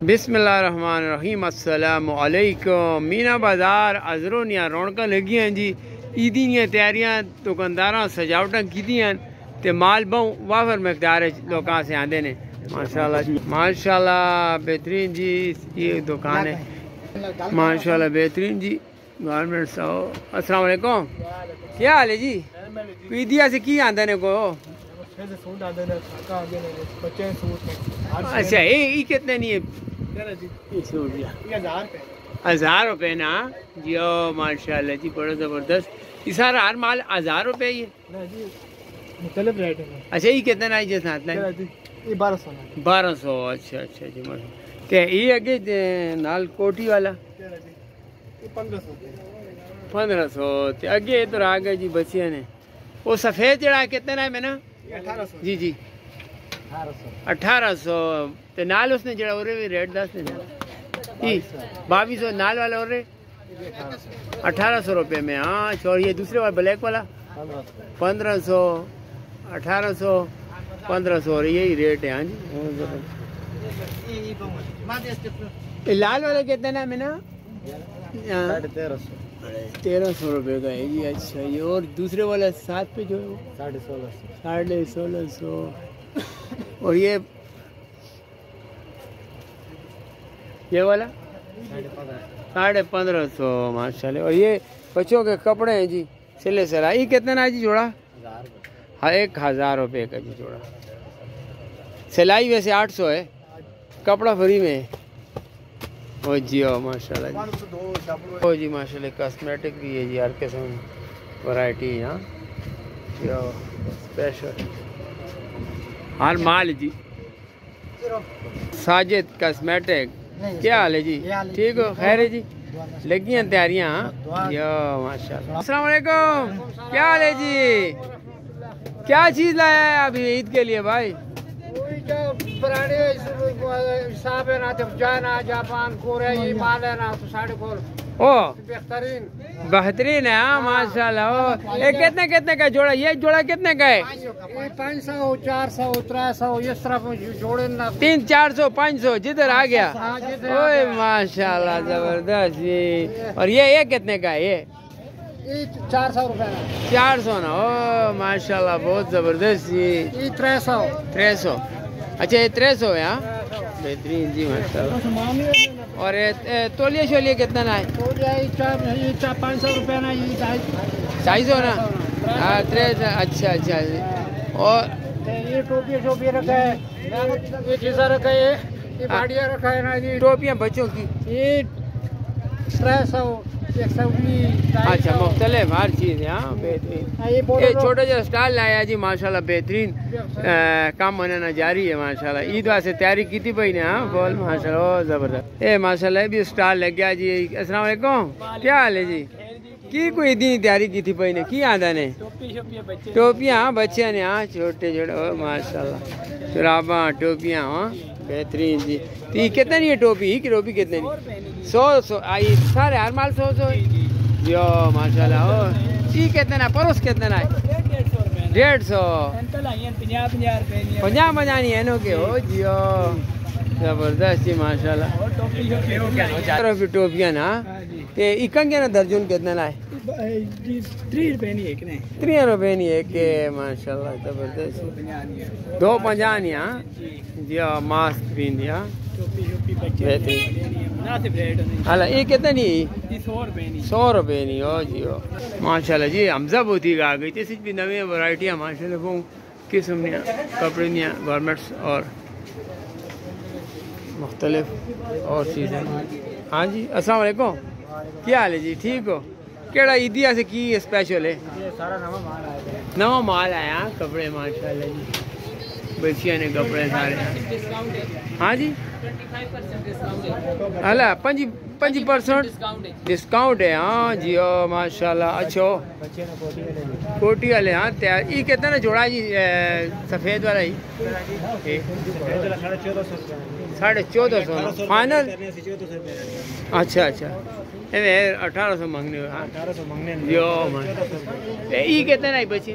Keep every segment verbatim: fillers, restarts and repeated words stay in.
बिस्मिल्लाहिर्रहमानिर्रहीम अस्सलाम वालेकुम। मीना बाजार हज़रो निया रौनक लगी हैं जी। ईदी दियां तैयारियां दुकानदारां सजावटां कीतियां ते माल बहु वाफर मकदार लोग से आते ने। माशाल्लाह माशाल्लाह बेहतरीन जी ये दुकान है माशाल्लाह बेहतरीन जी। गारमेंट्स आओ। अस्सलाम वालेकुम, क्या हाल है जी? ईदिया से की आंदा ने को? अच्छा ये कितने नहीं है? हजार रुपये ना जी। ओ माशाल्लाह जी बड़ा ज़बरदस्त। ये सारा हर माल हजार रुपये ही है। मुख्तलिफ रेट है। अच्छा ये कितने ना जिस हाथ में? बारह सौ बारह सौ अच्छा अच्छा जी। मतलब ते ये अगे नाल कोटी वाला पंद्रह सौ पंद्रह सौ ते अगे इधर आ गए जी बच्चियां ने। वो सफ़ेद जड़ा कितने ना में ना? अठारह सौ जी जी अठारह सौ ते नाल उसने जड़ा और भी रेट दस ने बाईस सौ नाल वाला और अठारह सौ रुपये में। हाँ छोड़ ये दूसरे वाला ब्लैक वाला पंद्रह सौ अठारह सौ पंद्रह सौ और यही रेट है। हाँ जी लाल वाले कितने ना में ना? तेरह सौ तेरह सौ रुपये का है जी। अच्छा ये और दूसरे वाला सात पे जो है वो साढ़े सोलह सौ साढ़े सोलह सौ और ये ये वाला साढ़े पंद्रह सौ माशाल्लाह। और ये बच्चों के कपड़े हैं जी सिले सिलाई। ये कितना ना जी जोड़ा? हाँ एक हज़ार रुपये का जी जोड़ा। सिलाई वैसे आठ सौ है, कपड़ा फ्री में है। ओ जी ओ माशाल्लाह जी। ओ जी माशाल्लाह कॉस्मेटिक भी है जी हर किस्म वैरायटी यहाँ स्पेशल हर माल जी। साजिद कॉस्मेटिक क्या हाल है जी? ठीक हो खैर है जी? लगी हैं तैयारियाँ यो माशाल्लाह। अस्सलाम वालेकुम, क्या हाल है जी? क्या चीज़ लाया है अभी ईद के लिए भाई? पुराने हिसाब है ना जाना जापान कोरिया ये माल है ना तो साढ़े को ओ बेहतरीन बेहतरीन है। हाँ माशाल्लाह। ओ ये कितने कितने का जोड़ा? ये जोड़ा कितने का है? पाँच सौ चार सौ त्रै सौ इस तरह जोड़े ना तीन चार सौ पाँच सौ जिधर आ गया। ओए माशाल्लाह जबरदस्त जी। और ये ये कितने का है? ये चार सौ रुपये चार सौ ना। ओ माशाल्लाह बहुत जबरदस्त जी। त्रै सौ त्रै सौ अच्छा ये त्रै सौ है। हाँ बेहतरीन जी माशाल्लाह। और तोलिया शोलिया कितना ना है? पाँच सौ रुपये ना ये ढाई सौ ना। हाँ त्रै अच्छा अच्छा जी। और ये टोपियाँ टोपियाँ रखा है, ये चीज़ा रखा है, ये बाड़िया रखा है ना जी। टोपियाँ बच्चों की ये त्रै सौ एक सौ बीस अच्छा मुख्तलिफ हर चीज़ है। हाँ बेहतरीन। ये छोटा जो स्टाइल लाया जी माशाल्लाह बेहतरीन काम बनाना जारी है माशाल्लाह। ईद वास्ते तैयारी की थी भाई ने। हाँ बोल माशाल्लाह ज़बरदस्त। ए माशाल्लाह भी स्टाइल लग गया जी। अस्सलाम वालेकुम, क्या हाल है जी? की कोई दी तैयारी की थी भाई ने की आंदा ने? टोपियाँ हाँ बच्चे ने। हाँ छोटे छोटे माशाल्लाह शुराबा टोपियाँ। हाँ बेहतरीन जी। तो ये कितने नहीं है टोपी? की टोपी कितने नहीं? सौ सौ आई सारे हर माल सौ सौ जो माशाल्लाह। ओ ये कितने ना परोस कितने ना है? डेढ़ सौ पंजाह पंजाह नहीं है नो के हो जियो जबरदस्त जी माशाल्लाह। टोपियाँ ना ये इकन के ना दर्जन कितने ना है? तीन रुपये नहीं एक ने तीन रुपये नहीं एक माशाल्लाह जबरदस्त। दो पंजाह नहीं। हाँ जी मास्क भी दिया हाला। ये कितना नहीं? सौ रुपये नहीं हो जी हो माशाल्लाह जी। हमजा बहुत ही आ गई थी भी नवी वैरायटियाँ माशाल्लाह वो किस्म ने कपड़े ने गारमेंट्स और मुख्तलिफ और चीज़ें। हाँ जी अस्सलाम वालेकुम, क्या हाल है जी? ठीक हो? केड़ा ईदिया से की स्पेशल है? सारा नवा माल आया नवा माल आया कपड़े माशाल्लाह जी बच्चियाँ ने कपड़े सारे। हाँ जी हला पंजी पंजी परसेंट डिस्काउंट है। हाँ जी ओ माशाल्लाह। अच्छा कोटी वाले हाँ तैयार। ये कितना ना जोड़ा जी सफ़ेद वाला ही? साढ़े चौदह सौ फाइनल। अच्छा अच्छा अठारह सौ मांगने अठारह सौ मांगने जो ये कितने ना बच्चे?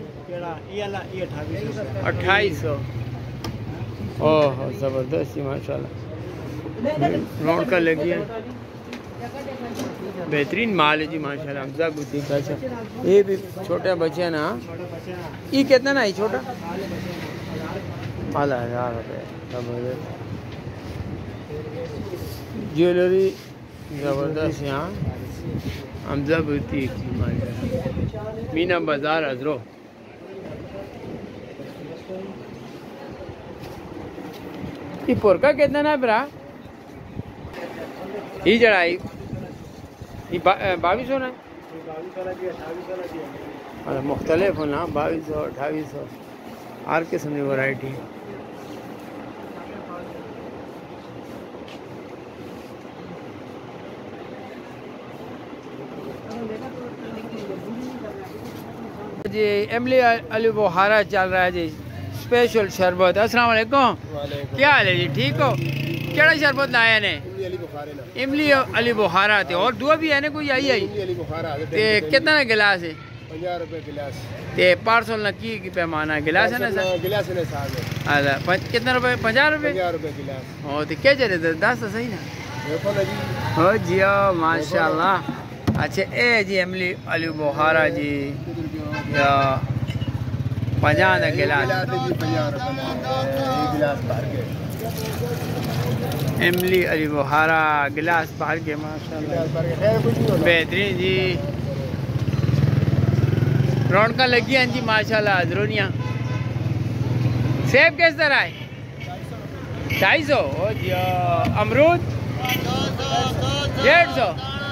अट्ठाईस सौ। ओह ज़बरदस्त माशाल्लाह। रौनक लगी है, बेहतरीन माल है जी माशाल्लाह। हमजा गुद्दी का अच्छा, ये भी छोटे बच्चे हैं ना, ये कितना ना, ये छोटा आला हजार रुपये। ज्वेलरी ज़बरदस्त यहाँ हमजा गुद्दी माशाल्लाह। मीना बाजार हजरो। ये पोरका कितना ना ब्रा, ये जड़ाई ये बाईस सौ ना, अरे मुख्तलिफ हो ना, बाईस सौ अठाईस सौ हर किस्म की वैरायटी। जी इमली आलू बुखारा चल रहा है जी, स्पेशल शरबत। अस्सलाम वालेकुम, क्या हाल है जी, ठीक हो? केड़ा शरबत लाया ने? इमली अली बुखारा थे, और दुआ भी है ना कोई आई आई ते कितना गिलास है? पचास रुपए गिलास ते पार्सल न की की पैमाना गिलास है ना सर? गिलास है साहब। अच्छा कितना रुपए? पचास रुपए पचास रुपए गिलास। ओ तो क्या चले दस तो सही ना हो जी, माशाल्लाह। अच्छा ए जी इमली अली बुखारा जी या पचास गिलास, इमली अली बुखारा गिलास भर के माशाल्लाह बेहतरीन जी। रौनक लगी हैं जी माशाल्लाह। हजरोनिया सेब किस तरह है? ढाई सौ। अमरूद डेढ़ सौ।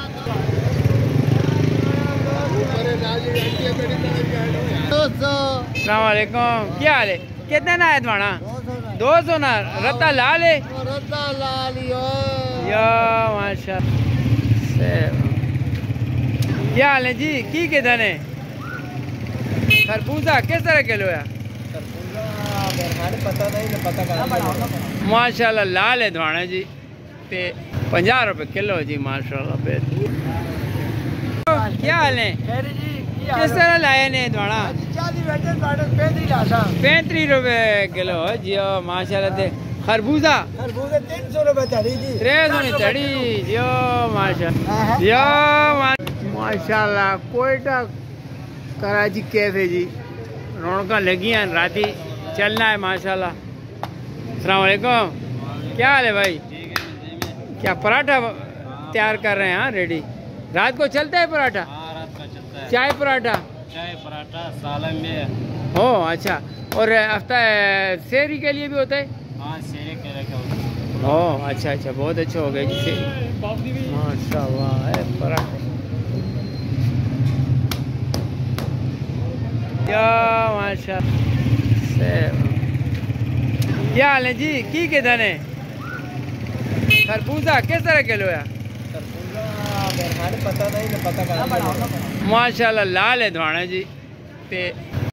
अस्सलाम वालेकुम, क्या हाल है? कितना ना है तुम्हारा? दो सौ ना, रत्ता लाल है, रत्ता लाल या माशाल्लाह। क्या हाल है जी, की के दाने? खरबूजा किस तरह किलो है? पता नहीं, पता माशाल्लाह लाल है धवाना जी ते पंजाह रुपए किलो जी माशाल्लाह। क्या हाल है? किस तरह लाए ने धवाना? पैंतीस रुपए किलो जी माशाल्लाह। ते खरबूजा खरबूजा तीन सौ रुपए चढ़ी जी, तीन सौ चढ़ी जी माशाल्लाह माशाल्लाह। कोयटा कराची कैफे जी, रौनक लगी हैं, राती चलना है माशाल्लाह। अस्सलाम वालेकुम, क्या हाल है भाई? क्या पराठा तैयार कर रहे हैं? हाँ रेडी, रात को चलता है पराठा? हाँ रात को चलता है। चाय पराठा? चाय पराठा सालन में हो। अच्छा, और हफ्ता शेरी के लिए भी होता है? हाँ शेरी के लिए होता है। ओह अच्छा अच्छा, बहुत अच्छा हो गया जी माशाल्लाह है पराठा या माशाल्लाह। क्या हाल है जी, की के दाने? खरबूजा किस तरह किलो है? पता नहीं, पता माशाल्लाह लाल है धवाना जी ते